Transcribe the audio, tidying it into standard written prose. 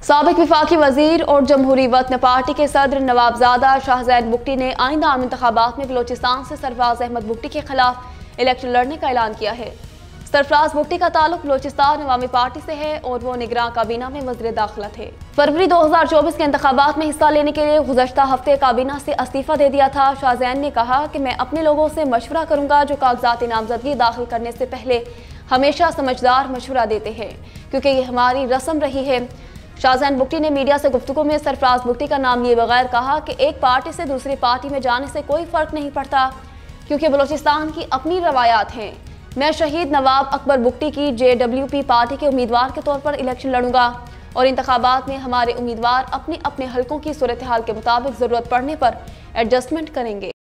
साबिक विफाकी वजीर और जमहूरी वतन पार्टी के सदर नवाबजादा शाहजैन बुगटी ने आइंदा आम इंतखाबात में बलोचिस्तान से सरफराज अहमद बुगटी के खिलाफ इलेक्शन लड़ने का ऐलान किया है। सरफराज बुगटी का ताल्लुक बलोचिस्तान अवामी पार्टी से है और वो निगरान काबीना में वज़ीर दाखिला थे। फरवरी 2024 के इंतखाबात में हिस्सा लेने के लिए गुज़श्ता हफ्ते काबीना से इस्तीफा दे दिया था। शाहजैन ने कहा कि मैं अपने लोगों से मशवरा करूंगा जो कागजात नामजदगी दाखिल करने से पहले हमेशा समझदार मशवरा देते हैं, क्योंकि ये हमारी रस्म रही है। शाहजैन बुगटी ने मीडिया से गुफ्तगू में सरफराज बुगटी का नाम लिए बगैर कहा कि एक पार्टी से दूसरी पार्टी में जाने से कोई फर्क नहीं पड़ता, क्योंकि बलोचिस्तान की अपनी रवायात हैं। मैं शहीद नवाब अकबर बुगटी की JWP पार्टी के उम्मीदवार के तौर पर इलेक्शन लड़ूंगा और इंतखाबात में हमारे उम्मीदवार अपने अपने हलकों की सूरत हाल के मुताबिक ज़रूरत पड़ने पर एडजस्टमेंट करेंगे।